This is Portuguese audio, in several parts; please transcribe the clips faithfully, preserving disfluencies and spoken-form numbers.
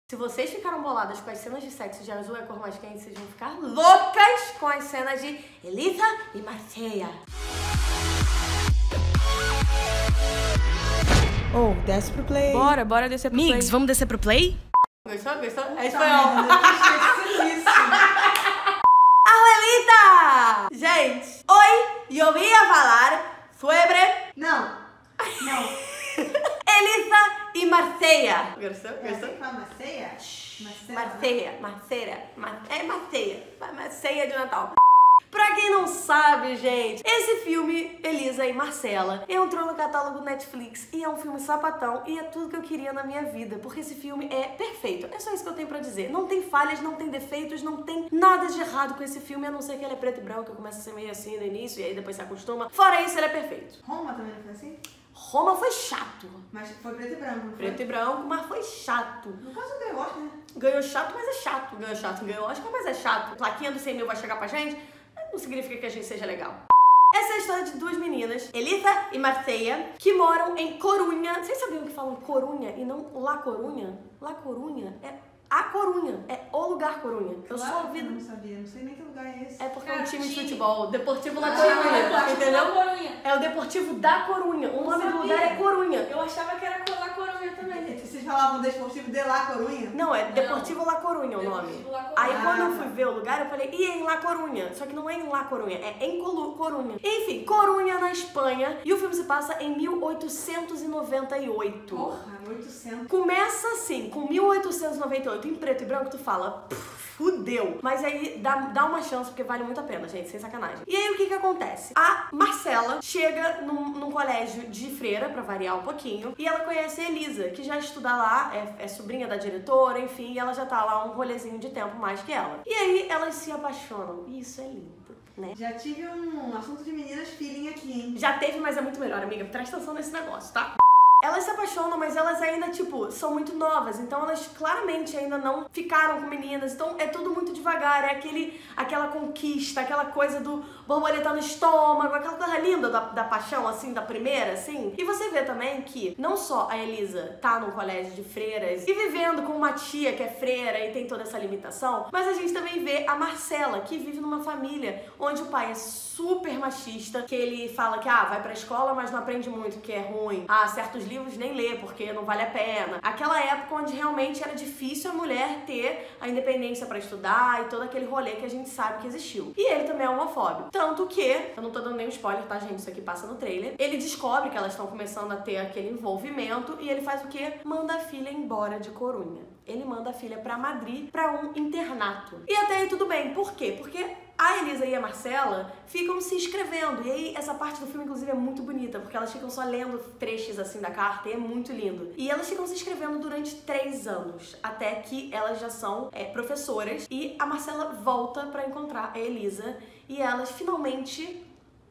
Se vocês ficaram boladas com as cenas de sexo de Azul é a Cor Mais Quente, vocês vão ficar loucas com as cenas de Elisa e Marseille. Oh, desce pro play. Bora, bora descer pro Migs, play. Migs, vamos descer pro play? Gostou? Gostou? É Espanhol. Abuelita! Gente, hoy yo voy a falar sobre... Não. Não. Elisa e Marseille. Gostou? É assim que fala Marseille? Marseille, Marseille, Mar- é Marseille, Marseille de Natal. Pra quem não sabe, gente, esse filme, Elisa e Marcela, entrou no catálogo Netflix e é um filme sapatão e é tudo que eu queria na minha vida, porque esse filme é perfeito. É só isso que eu tenho pra dizer. Não tem falhas, não tem defeitos, não tem nada de errado com esse filme, a não ser que ele é preto e branco, que começa a ser meio assim no início e aí depois se acostuma. Fora isso, ele é perfeito. Roma também não foi assim? Roma foi chato. Mas foi preto e branco, não foi? Preto e branco, mas foi chato. No caso do Oscar, né? Ganhou chato, mas é chato. Ganhou chato, ganhou Oscar, mas é chato. Plaquinha dos cem mil vai chegar pra gente, não significa que a gente seja legal. Essa é a história de duas meninas, Elisa e Marseille, que moram em Corunha. Vocês sabiam que falam Corunha e não La Corunha? La Corunha é a Corunha, é o lugar Corunha. Eu Claro sou que ouvido. eu não sabia, não sei nem que lugar é esse. É porque é um Cara, time de time. futebol, Deportivo La Ah, Corunha, Deportivo entendeu? La Corunha. É o Deportivo da Corunha, o nome do sabia. lugar é Corunha. Eu achava que era La Corunha também. Vocês falavam Desportivo de La Corunha? Não, é Não. Deportivo La Corunha o nome. Deportivo La Corunha. Aí Ah, quando eu tá. fui ver o lugar, eu falei, e é em La Corunha? Só que não é em La Corunha, é em Colu- Corunha. Enfim, Corunha na Espanha. E o filme se passa em mil oitocentos e noventa e oito. Porra, oitocentos. Começa assim, com mil oitocentos e noventa e oito em preto e branco, tu fala, fudeu. Mas aí dá, dá uma chance, porque vale muito a pena, gente, sem sacanagem. E aí o que que acontece? A Marcela chega num, num colégio de freira, pra variar um pouquinho, e ela conhece a Elisa, que já estuda lá, é, é sobrinha da diretora, enfim, e ela já tá lá um rolezinho de tempo mais que ela. E aí elas se apaixonam. E isso é lindo, né? Já tive um assunto de meninas feeling aqui, hein? Já teve, mas é muito melhor, amiga. Presta atenção nesse negócio, tá? Elas se apaixonam, mas elas ainda, tipo, são muito novas. Então elas claramente ainda não ficaram com meninas. Então é tudo muito devagar. É aquele, aquela conquista, aquela coisa do borboleta no estômago, aquela coisa linda da, da paixão, assim, da primeira, assim. E você vê também que não só a Elisa tá num colégio de freiras e vivendo com uma tia que é freira e tem toda essa limitação, mas a gente também vê a Marcela, que vive numa família onde o pai é super machista, que ele fala que, ah, vai pra escola, mas não aprende muito, que é ruim. Ah, certos livros nem lê, porque não vale a pena. Aquela época onde realmente era difícil a mulher ter a independência pra estudar e todo aquele rolê que a gente sabe que existiu. E ele também é homofóbico. Tanto que, eu não tô dando nenhum spoiler, tá, gente? Isso aqui passa no trailer. Ele descobre que elas estão começando a ter aquele envolvimento e ele faz o quê? Manda a filha embora de Corunha. Ele manda a filha pra Madrid pra um internato. E até aí tudo bem. Por quê? Porque a Elisa e a Marcela ficam se inscrevendo. E aí, essa parte do filme, inclusive, é muito bonita, porque elas ficam só lendo trechos, assim, da carta, e é muito lindo. E elas ficam se inscrevendo durante três anos, até que elas já são é, professoras. E a Marcela volta pra encontrar a Elisa, e elas finalmente...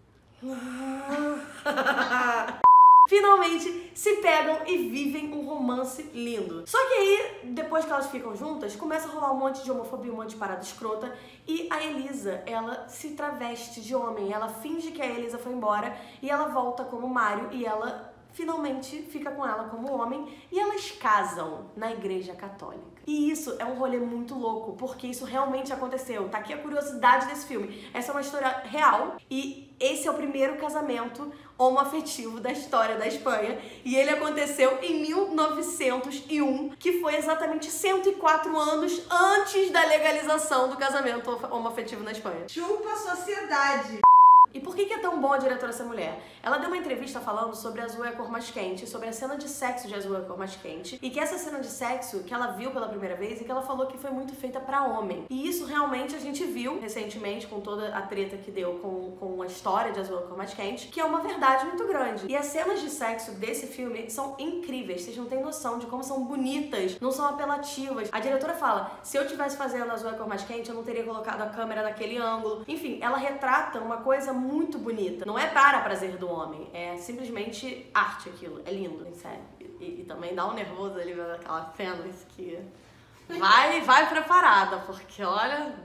finalmente se pegam e vivem um romance lindo. Só que aí, depois que elas ficam juntas, começa a rolar um monte de homofobia, um monte de parada escrota, e a Elisa, ela se traveste de homem, ela finge que a Elisa foi embora, e ela volta como Mário, e ela finalmente fica com ela como homem, e elas casam na igreja católica. E isso é um rolê muito louco, porque isso realmente aconteceu. Tá aqui a curiosidade desse filme. Essa é uma história real, e esse é o primeiro casamento homoafetivo da história da Espanha, e ele aconteceu em mil novecentos e um, que foi exatamente cento e quatro anos antes da legalização do casamento homoafetivo na Espanha. Chupa a sociedade. E por que que é tão bom a diretora essa mulher? Ela deu uma entrevista falando sobre Azul é a Cor Mais Quente, sobre a cena de sexo de Azul é a Cor Mais Quente, e que essa cena de sexo que ela viu pela primeira vez e que ela falou que foi muito feita pra homem. E isso realmente a gente viu recentemente com toda a treta que deu com, com a história de Azul é a Cor Mais Quente, que é uma verdade muito grande. E as cenas de sexo desse filme são incríveis, vocês não têm noção de como são bonitas, não são apelativas. A diretora fala, se eu tivesse fazendo Azul é a Cor Mais Quente, eu não teria colocado a câmera naquele ângulo. Enfim, ela retrata uma coisa muito bonita. Não é para prazer do homem, é simplesmente arte aquilo. É lindo, sério. E, e também dá um nervoso ali vendo aquela cena que vai, vai preparada, porque olha,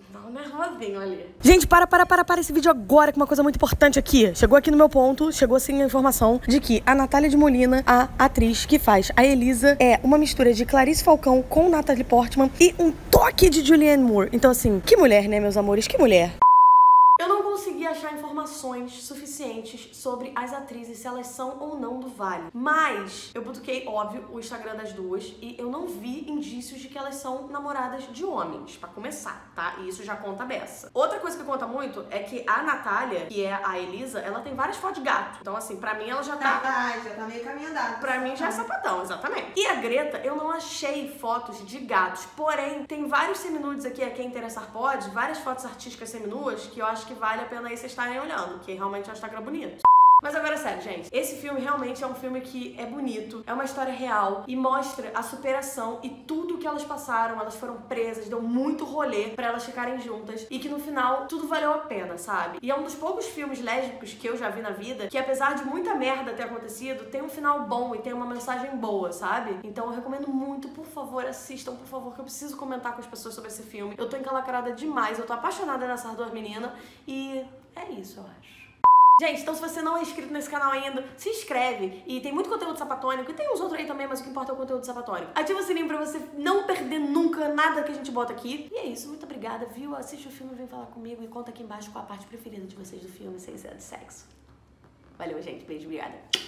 Dá um nervosinho ali. Gente, para, para, para, para esse vídeo agora com uma coisa muito importante aqui. Chegou aqui no meu ponto, chegou assim a informação de que a Natália de Molina, a atriz que faz a Elisa, é uma mistura de Clarice Falcão com Natalie Portman e um toque de Julianne Moore. Então assim, que mulher, né, meus amores? Que mulher. Eu não consegui achar informações suficientes sobre as atrizes, se elas são ou não do Vale. Mas eu butuquei, óbvio, o Instagram das duas e eu não vi indícios de que elas são namoradas de homens, pra começar, tá? E isso já conta a beça. Outra coisa que conta muito é que a Natália, que é a Elisa, ela tem várias fotos de gato. Então assim, pra mim ela já tá... Ah, já tá meio caminho andado. Pra mim já é sapatão, exatamente. E a Greta, eu não achei fotos de gatos, porém, tem vários seminudes aqui, a quem interessar pode, várias fotos artísticas seminuas que eu acho que vale a pena aí vocês estarem olhando, que realmente é um Instagram bonito. Mas agora, sério, gente, esse filme realmente é um filme que é bonito, é uma história real e mostra a superação e tudo que elas passaram. Elas foram presas, deu muito rolê pra elas ficarem juntas e que no final tudo valeu a pena, sabe? E é um dos poucos filmes lésbicos que eu já vi na vida que, apesar de muita merda ter acontecido, tem um final bom e tem uma mensagem boa, sabe? Então eu recomendo muito, por favor, assistam, por favor, que eu preciso comentar com as pessoas sobre esse filme. Eu tô encalacrada demais, eu tô apaixonada nessas duas meninas e é isso, eu acho. Gente, então se você não é inscrito nesse canal ainda, se inscreve. E tem muito conteúdo sapatônico, e tem uns outros aí também, mas o que importa é o conteúdo sapatônico. Ativa o sininho pra você não perder nunca nada que a gente bota aqui. E é isso, muito obrigada, viu? Assiste o filme, vem falar comigo e conta aqui embaixo qual a parte preferida de vocês do filme, sem ser de sexo. Valeu, gente. Beijo, obrigada.